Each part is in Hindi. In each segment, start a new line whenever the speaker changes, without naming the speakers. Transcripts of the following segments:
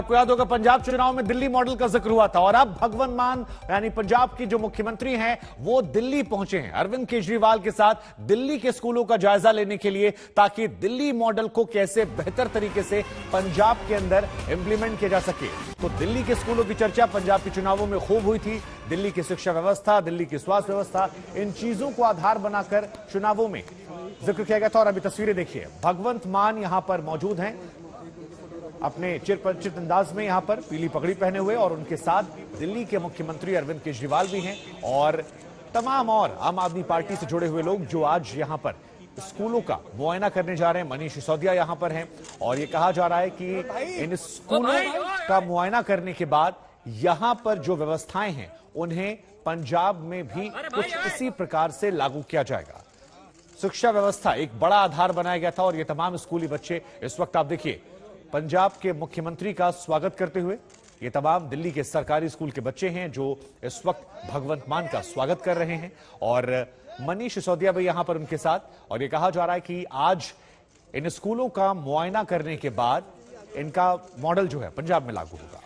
आपको याद होगा पंजाब चुनाव में दिल्ली मॉडल का जिक्र हुआ था और अब भगवंत मान यानी पंजाब की जो मुख्यमंत्री हैं वो दिल्ली पहुंचे हैं अरविंद केजरीवाल के साथ दिल्ली के स्कूलों का जायजा लेने के लिए, ताकि दिल्ली मॉडल को कैसे बेहतर तरीके से पंजाब के अंदर इंप्लीमेंट किया जा सके। तो दिल्ली के स्कूलों की चर्चा पंजाब के चुनावों में खूब हुई थी। दिल्ली की शिक्षा व्यवस्था, दिल्ली की स्वास्थ्य व्यवस्था, इन चीजों को आधार बनाकर चुनावों में जिक्र किया गया था। और अभी तस्वीरें देखिए, भगवंत मान यहां पर मौजूद हैं अपने चिरपरिचित अंदाज में, यहां पर पीली पगड़ी पहने हुए, और उनके साथ दिल्ली के मुख्यमंत्री अरविंद केजरीवाल भी हैं और तमाम और आम आदमी पार्टी से जुड़े हुए लोग जो आज यहां पर स्कूलों का मुआयना करने जा रहे हैं। मनीष सिसोदिया यहां पर हैं और यह कहा जा रहा है कि इन स्कूलों का मुआयना करने के बाद यहां पर जो व्यवस्थाएं हैं उन्हें पंजाब में भी कुछ इसी प्रकार से लागू किया जाएगा। शिक्षा व्यवस्था एक बड़ा आधार बनाया गया था और ये तमाम स्कूली बच्चे इस वक्त आप देखिए पंजाब के मुख्यमंत्री का स्वागत करते हुए, ये तमाम दिल्ली के सरकारी स्कूल के बच्चे हैं जो इस वक्त भगवंत मान का स्वागत कर रहे हैं और मनीष सिसोदिया भी यहां पर उनके साथ। और ये कहा जा रहा है कि आज इन स्कूलों का मुआयना करने के बाद इनका मॉडल जो है पंजाब में लागू होगा।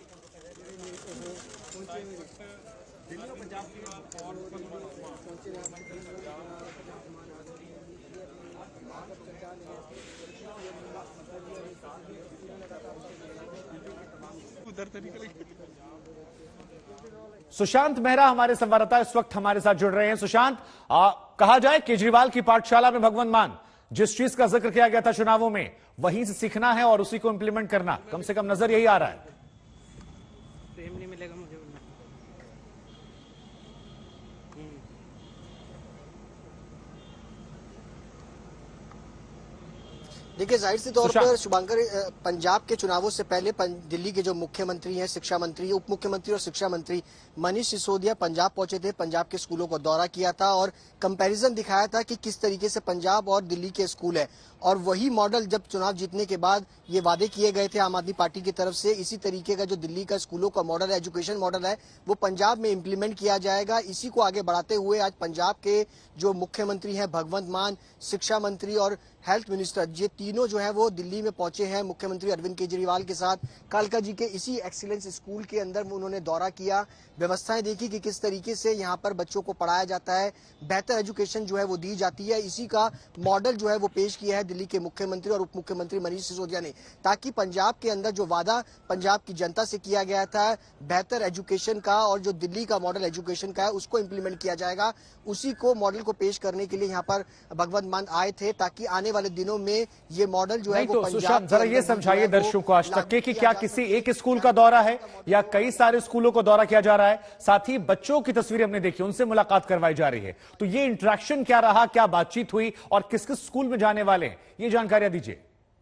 सुशांत मेहरा हमारे संवाददाता इस वक्त हमारे साथ जुड़ रहे हैं। सुशांत, कहा जाए केजरीवाल की पाठशाला में भगवंत मान जिस चीज का जिक्र किया गया था चुनावों में, वहीं से सीखना है और उसी को इंप्लीमेंट करना, कम से कम नजर यही आ रहा है।
प्रेम नहीं मिलेगा मुझे।
देखिए, जाहिर सी तौर पर शुभांकर, पंजाब के चुनावों से पहले दिल्ली के जो मुख्यमंत्री हैं, शिक्षा मंत्री, उप मुख्यमंत्री और शिक्षा मंत्री मनीष सिसोदिया पंजाब पहुंचे थे, पंजाब के स्कूलों को दौरा किया था और कंपैरिजन दिखाया था कि किस तरीके से पंजाब और दिल्ली के स्कूल है। और वही मॉडल जब चुनाव जीतने के बाद ये वादे किए गए थे आम आदमी पार्टी की तरफ से, इसी तरीके का जो दिल्ली का स्कूलों का मॉडल है, एजुकेशन मॉडल है, वो पंजाब में इम्प्लीमेंट किया जाएगा। इसी को आगे बढ़ाते हुए आज पंजाब के जो मुख्यमंत्री हैं भगवंत मान, शिक्षा मंत्री और हेल्थ मिनिस्टर, ये तीनों जो है वो दिल्ली में पहुंचे हैं मुख्यमंत्री अरविंद केजरीवाल के साथ। कालका जी के इसी एक्सीलेंस स्कूल के अंदर उन्होंने दौरा किया, व्यवस्थाएं देखी कि किस तरीके से यहाँ पर बच्चों को पढ़ाया जाता है, बेहतर एजुकेशन जो है वो दी जाती है। इसी का मॉडल जो है वो पेश किया है दिल्ली के मुख्यमंत्री और उप मुख्यमंत्री मनीष सिसोदिया ने, ताकि पंजाब के अंदर जो वादा पंजाब की जनता से किया गया था बेहतर एजुकेशन का और जो दिल्ली का मॉडल एजुकेशन का है उसको इम्प्लीमेंट किया जाएगा। उसी को मॉडल को पेश करने के लिए यहाँ पर भगवंत मान आए थे, ताकि आने वाले दिनों में ये मॉडल जो है वो पंजाब।
जरा ये समझाइए दर्शकों को आज तक कि क्या किसी एक स्कूल का दौरा है या कई सारे स्कूलों को दौरा किया जा रहा है? साथ ही बच्चों की तस्वीरें हमने देखी, उनसे मुलाकात करवाई जा रही है, तो ये इंटरेक्शन क्या रहा, क्या बातचीत हुई और किस किस स्कूल में जाने वाले हैं, ये जानकारियां दीजिए।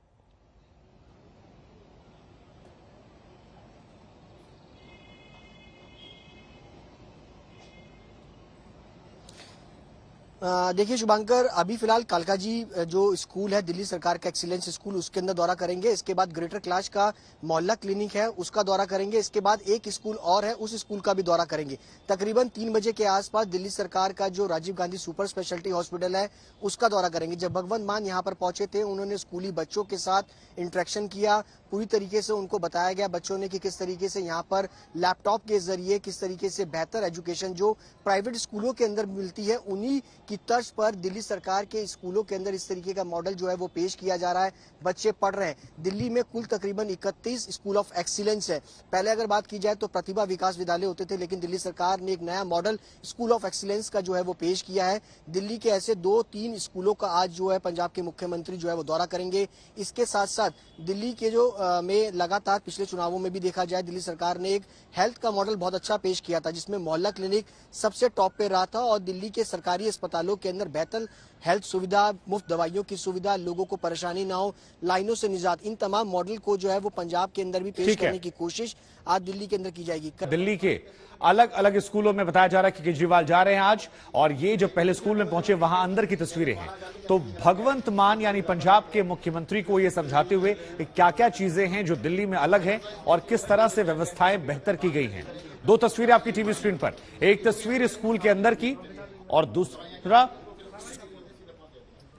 देखिए शुभांकर, अभी फिलहाल कालका जी जो स्कूल है दिल्ली सरकार का एक्सीलेंस स्कूल, उसके अंदर दौरा करेंगे। इसके बाद ग्रेटर कैलाश का मोहल्ला क्लिनिक है उसका दौरा करेंगे। इसके बाद एक स्कूल और है, उस स्कूल का भी दौरा करेंगे। तकरीबन 3 बजे के आसपास दिल्ली सरकार का जो Rajiv Gandhi super speciality hospital है उसका दौरा करेंगे। जब भगवंत मान यहाँ पर पहुंचे थे, उन्होंने स्कूली बच्चों के साथ इंटरेक्शन किया, पूरी तरीके से उनको बताया गया बच्चों ने कि किस तरीके से यहाँ पर लैपटॉप के जरिए किस तरीके से बेहतर एजुकेशन जो प्राइवेट स्कूलों के अंदर मिलती है उन्हीं की तर्ज पर दिल्ली सरकार के स्कूलों के अंदर इस तरीके का मॉडल जो है वो पेश किया जा रहा है। बच्चे पढ़ रहे हैं। दिल्ली में कुल तकरीबन 31 स्कूल ऑफ एक्सीलेंस है। पहले अगर बात की जाए तो प्रतिभा विकास विद्यालय होते थे, लेकिन दिल्ली सरकार ने एक नया मॉडल स्कूल ऑफ एक्सीलेंस का जो है वो पेश किया है। दिल्ली के ऐसे 2-3 स्कूलों का आज जो है पंजाब के मुख्यमंत्री जो है वो दौरा करेंगे। इसके साथ साथ दिल्ली के जो में लगातार पिछले चुनावों में भी देखा जाए, दिल्ली सरकार ने एक हेल्थ का मॉडल बहुत अच्छा पेश किया था, जिसमें मोहल्ला क्लिनिक सबसे टॉप पे रहा था और दिल्ली के सरकारी अस्पतालों के अंदर बेहतर हेल्थ सुविधा, मुफ्त दवाइयों की सुविधा, लोगों को परेशानी ना हो, लाइनों से निजात, इन तमाम मॉडल को जो है वो पंजाब के अंदर भी पेश करने की कोशिश आज दिल्ली के अंदर की जाएगी।
दिल्ली के अलग अलग स्कूलों में बताया जा रहा है कि केजरीवाल जा रहे हैं आज, और ये जब पहले स्कूल में पहुंचे वहां अंदर की तस्वीरें हैं, तो भगवंत मान यानी पंजाब के मुख्यमंत्री को ये समझाते हुए कि क्या क्या चीजें हैं जो दिल्ली में अलग है और किस तरह से व्यवस्थाएं बेहतर की गई हैं। 2 तस्वीरें आपकी टीवी स्क्रीन पर, एक तस्वीर स्कूल के अंदर की और दूसरा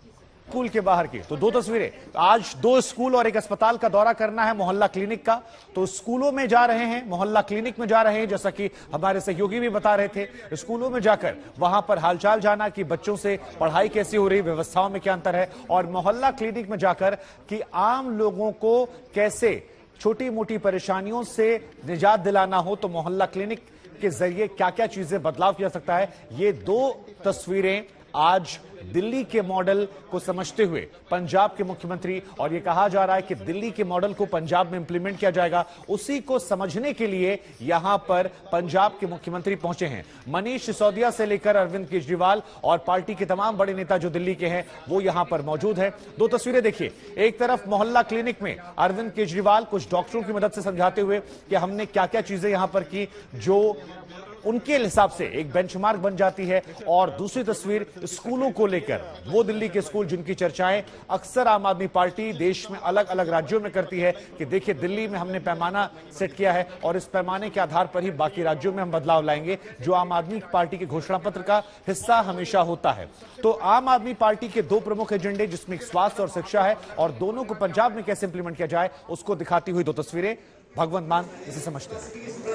स्कूल के बाहर की। तो दो तस्वीरें, आज दो स्कूल और एक अस्पताल का दौरा करना है मोहल्ला क्लिनिक का। तो स्कूलों में जा रहे हैं, मोहल्ला क्लिनिक में जा रहे हैं, जैसा कि हमारे सहयोगी भी बता रहे थे। स्कूलों में जाकर वहां पर हालचाल जाना कि बच्चों से पढ़ाई कैसी हो रही, व्यवस्थाओं में क्या अंतर है, और मोहल्ला क्लिनिक में जाकर कि आम लोगों को कैसे छोटी मोटी परेशानियों से निजात दिलाना हो तो मोहल्ला क्लिनिक के जरिए क्या क्या चीजें बदलाव किया सकता है। ये दो तस्वीरें आज दिल्ली के मॉडल को समझते हुए पंजाब के मुख्यमंत्री, और यह कहा जा रहा है कि दिल्ली के मॉडल को पंजाब में इंप्लीमेंट किया जाएगा, उसी को समझने के लिए यहां पर पंजाब के मुख्यमंत्री पहुंचे हैं। मनीष सिसोदिया से लेकर अरविंद केजरीवाल और पार्टी के तमाम बड़े नेता जो दिल्ली के हैं वो यहां पर मौजूद है। दो तस्वीरें देखिए, एक तरफ मोहल्ला क्लिनिक में अरविंद केजरीवाल कुछ डॉक्टरों की मदद से समझाते हुए कि हमने क्या क्या चीजें यहां पर की जो उनके हिसाब से एक बेंचमार्क बन जाती है, और दूसरी तस्वीर स्कूलों को लेकर, वो दिल्ली के स्कूल जिनकी चर्चाएं अक्सर आम आदमी पार्टी देश में अलग अलग राज्यों में करती है कि देखिए दिल्ली में हमने पैमाना सेट किया है और इस पैमाने के आधार पर ही बाकी राज्यों में हम बदलाव लाएंगे, जो आम आदमी पार्टी के घोषणा पत्र का हिस्सा हमेशा होता है। तो आम आदमी पार्टी के दो प्रमुख एजेंडे जिसमें स्वास्थ्य और शिक्षा है, और दोनों को पंजाब में कैसे इंप्लीमेंट किया जाए उसको दिखाती हुई दो तस्वीरें। भगवंत मान इसे समझते हैं।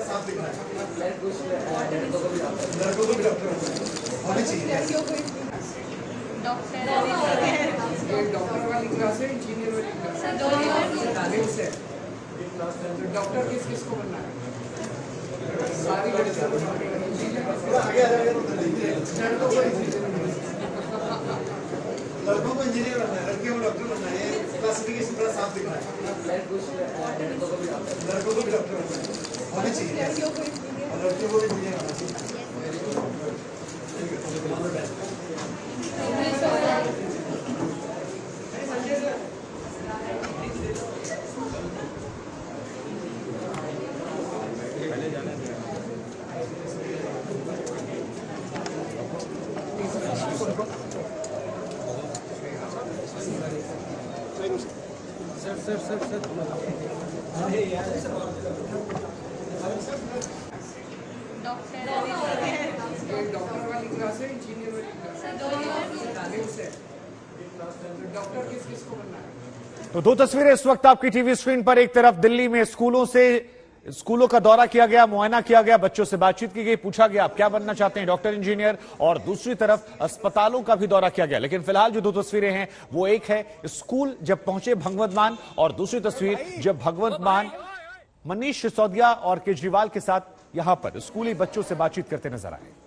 डॉक्टर किस किस को बनना है?
लड़कों को इंजीनियर बनना है, लड़कियों को डॉक्टर बनना है। क्लासिफिकेशन बड़ा साफ दिख रहा है। लड़कों को भी डॉक्टर बनना है, होनी चाहिए, और लड़कियों को भी इंजीनियर बनना चाहिए।
सर डॉक्टर वाली क्लास है, इंजीनियर वाली क्लास है। डॉक्टर किस किस को बनना है?
तो दो तस्वीरें इस वक्त आपकी टीवी स्क्रीन पर। एक तरफ दिल्ली में स्कूलों का दौरा किया गया, मुआयना किया गया, बच्चों से बातचीत की गई, पूछा गया आप क्या बनना चाहते हैं, डॉक्टर इंजीनियर, और दूसरी तरफ अस्पतालों का भी दौरा किया गया। लेकिन फिलहाल जो दो तस्वीरें हैं वो एक है स्कूल जब पहुंचे भगवंत मान, और दूसरी तस्वीर जब भगवंत मान मनीष सिसोदिया और केजरीवाल के साथ यहां पर स्कूली बच्चों से बातचीत करते नजर आए।